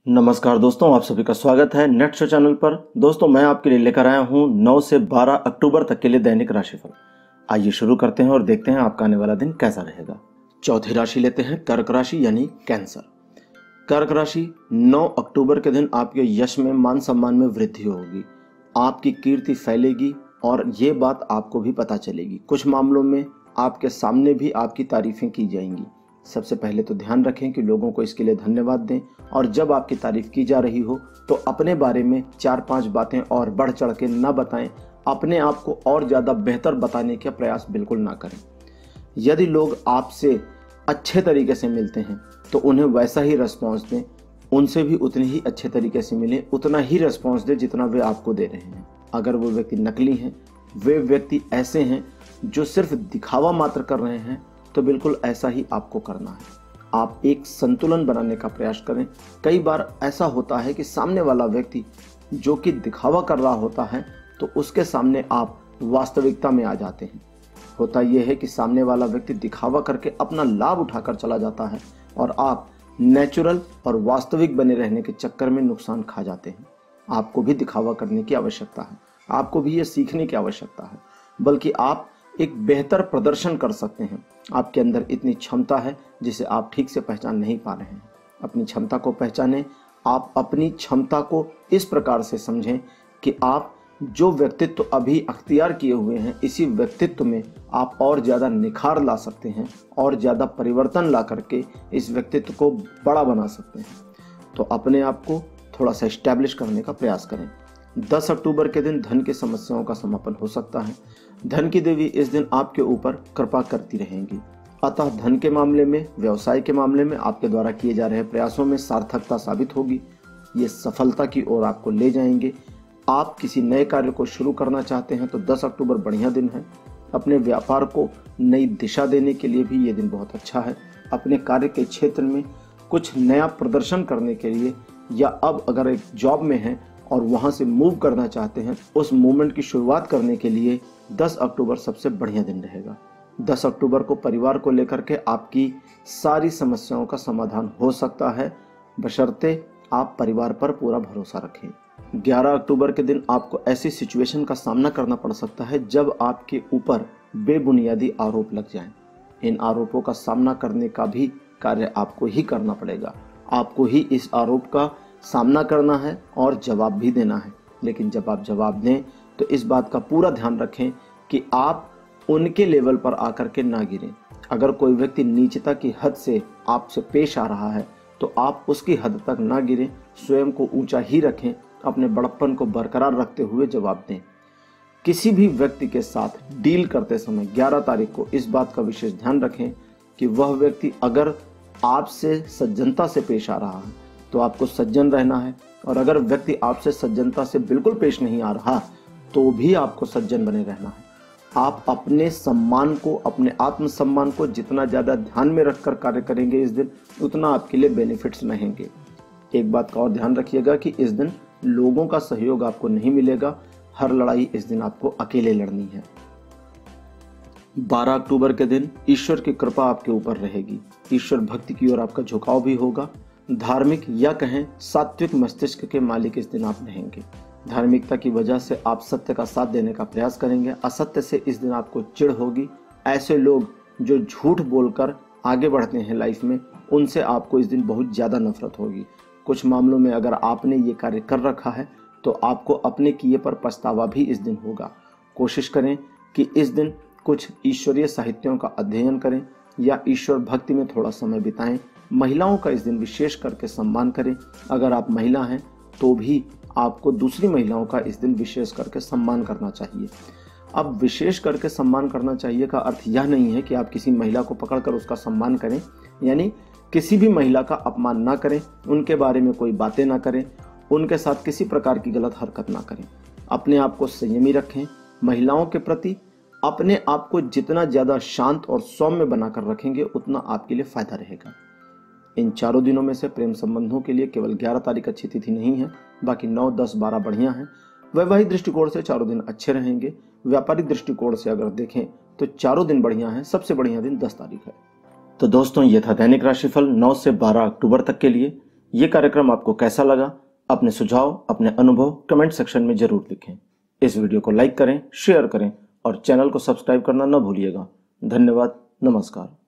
नमस्कार दोस्तों, आप सभी का स्वागत है नेट शो चैनल पर। दोस्तों, मैं आपके लिए लेकर आया हूं 9 से 12 अक्टूबर तक के लिए दैनिक राशिफल। आइए शुरू करते हैं और देखते हैं आपका आने वाला दिन कैसा रहेगा। चौथी राशि लेते हैं कर्क राशि यानी कैंसर। कर्क राशि 9 अक्टूबर के दिन आपके यश में, मान सम्मान में वृद्धि होगी। आपकी कीर्ति फैलेगी और ये बात आपको भी पता चलेगी। कुछ मामलों में आपके सामने भी आपकी तारीफें की जाएंगी। सबसे पहले तो ध्यान रखें कि लोगों को इसके लिए धन्यवाद दें, और जब आपकी तारीफ की जा रही हो तो अपने बारे में 4-5 बातें और बढ़ चढ़ के ना बताएं। अपने आप को और ज़्यादा बेहतर बताने का प्रयास बिल्कुल ना करें। यदि लोग आपसे अच्छे तरीके से मिलते हैं तो उन्हें वैसा ही रिस्पॉन्स दें। उनसे भी उतने ही अच्छे तरीके से मिलें, उतना ही रिस्पॉन्स दें जितना वे आपको दे रहे हैं। अगर वो व्यक्ति नकली हैं, वे व्यक्ति ऐसे हैं जो सिर्फ दिखावा मात्र कर रहे हैं, तो बिल्कुल ऐसा ही आपको करना है। आप एक संतुलन बनाने का प्रयास करें। कई बार ऐसा होता है कि सामने वाला व्यक्ति जो कि दिखावा कर रहा होता है, तो उसके सामने आप वास्तविकता में आ जाते हैं। होता यह है कि सामने वाला व्यक्ति दिखावा करके अपना लाभ उठाकर चला जाता है और आप नेचुरल और वास्तविक बने रहने के चक्कर में नुकसान खा जाते हैं। आपको भी दिखावा करने की आवश्यकता है, आपको भी ये सीखने की आवश्यकता है, बल्कि आप एक बेहतर प्रदर्शन कर सकते हैं। आपके अंदर इतनी क्षमता है जिसे आप ठीक से पहचान नहीं पा रहे हैं। अपनी क्षमता को पहचानें। आप अपनी क्षमता को इस प्रकार से समझें कि आप जो व्यक्तित्व अभी अख्तियार किए हुए हैं, इसी व्यक्तित्व में आप और ज़्यादा निखार ला सकते हैं और ज़्यादा परिवर्तन ला करके इस व्यक्तित्व को बड़ा बना सकते हैं। तो अपने आप को थोड़ा सा इस्टेब्लिश करने का प्रयास करें। 10 अक्टूबर के दिन धन की समस्याओं का समापन हो सकता है। धन की देवी इस दिन आपके ऊपर कृपा करती रहेंगी। अतः धन के मामले में, व्यवसाय के मामले में आपके द्वारा किए जा रहे प्रयासों में सार्थकता साबित होगी। ये सफलता की ओर आपको ले जाएंगे। आप किसी नए कार्य को शुरू करना चाहते हैं तो 10 अक्टूबर बढ़िया दिन है। अपने व्यापार को नई दिशा देने के लिए भी ये दिन बहुत अच्छा है। अपने कार्य के क्षेत्र में कुछ नया प्रदर्शन करने के लिए, या अब अगर एक जॉब में हैं और वहां से मूव करना चाहते हैं, उस मूवमेंट की शुरुआत करने के लिए 10 अक्टूबर सबसे बढ़िया दिन रहेगा। 10 अक्टूबर को परिवार को लेकर के आपकी सारी समस्याओं का समाधान हो सकता है, बशर्ते आप परिवार पर पूरा भरोसा रखें। 11 अक्टूबर के दिन आपको ऐसी सिचुएशन का सामना करना पड़ सकता है जब आपके ऊपर बेबुनियादी आरोप लग जाएं। इन आरोपों का सामना करने का भी कार्य आपको ही करना पड़ेगा। आपको ही इस आरोप का सामना करना है और जवाब भी देना है। लेकिन जब आप जवाब दें तो इस बात का पूरा ध्यान रखें कि आप उनके लेवल पर आकर के ना गिरें। अगर कोई व्यक्ति नीचता की हद से आपसे पेश आ रहा है तो आप उसकी हद तक ना गिरें, स्वयं को ऊंचा ही रखें। अपने बड़प्पन को बरकरार रखते हुए जवाब दें। किसी भी व्यक्ति के साथ डील करते समय 11 तारीख को इस बात का विशेष ध्यान रखें कि वह व्यक्ति अगर आपसे सज्जनता से पेश आ रहा है तो आपको सज्जन रहना है, और अगर व्यक्ति आपसे सज्जनता से बिल्कुल पेश नहीं आ रहा तो भी आपको सज्जन बने रहना है। आप अपने सम्मान को, अपने आत्मसम्मान को जितना ज़्यादा ध्यान में रखकर कार्य करेंगे इस दिन, उतना आपके लिए बेनिफिट्स रहेंगे। एक बात का और ध्यान रखिएगा कि इस दिन लोगों का सहयोग आपको नहीं मिलेगा। हर लड़ाई इस दिन आपको अकेले लड़नी है। 12 अक्टूबर के दिन ईश्वर की कृपा आपके ऊपर रहेगी। ईश्वर भक्ति की ओर आपका झुकाव भी होगा। धार्मिक या कहें सात्विक मस्तिष्क के मालिक इस दिन आप रहेंगे। धार्मिकता की वजह से आप सत्य का साथ देने का प्रयास करेंगे। असत्य से इस दिन आपको चिढ़ होगी। ऐसे लोग जो झूठ बोलकर आगे बढ़ते हैं लाइफ में, उनसे आपको इस दिन बहुत ज़्यादा नफरत होगी। कुछ मामलों में अगर आपने ये कार्य कर रखा है तो आपको अपने किए पर पछतावा भी इस दिन होगा। कोशिश करें कि इस दिन कुछ ईश्वरीय साहित्यों का अध्ययन करें या ईश्वर भक्ति में थोड़ा समय बिताएं। महिलाओं का इस दिन विशेष करके सम्मान करें। अगर आप महिला हैं तो भी आपको दूसरी महिलाओं का इस दिन विशेष करके सम्मान करना चाहिए। अब विशेष करके सम्मान करना चाहिए का अर्थ यह नहीं है कि आप किसी महिला को पकड़कर उसका सम्मान करें, यानी किसी भी महिला का अपमान ना करें, उनके बारे में कोई बातें ना करें, उनके साथ किसी प्रकार की गलत हरकत ना करें। अपने आप को संयमी रखें। महिलाओं के प्रति अपने आप को जितना ज़्यादा शांत और सौम्य बनाकर रखेंगे उतना आपके लिए फायदा रहेगा। इन चारों दिनों में से प्रेम संबंधों के लिए केवल 11 तारीख अच्छी तिथि नहीं है, बाकी 9, 10, 12 बढ़िया हैं। वैवाहिक दृष्टिकोण से चारों दिन अच्छे रहेंगे। व्यापारिक दृष्टिकोण से अगर देखें तो चारों दिन बढ़िया हैं। सबसे बढ़िया दिन 10 तारीख है। तो दोस्तों, ये था दैनिक राशिफल 9 से 12 अक्टूबर तक के लिए। ये कार्यक्रम आपको कैसा लगा? अपने सुझाव, अपने अनुभव कमेंट सेक्शन में जरूर लिखें। इस वीडियो को लाइक करें, शेयर करें और चैनल को सब्सक्राइब करना न भूलिएगा। धन्यवाद। नमस्कार।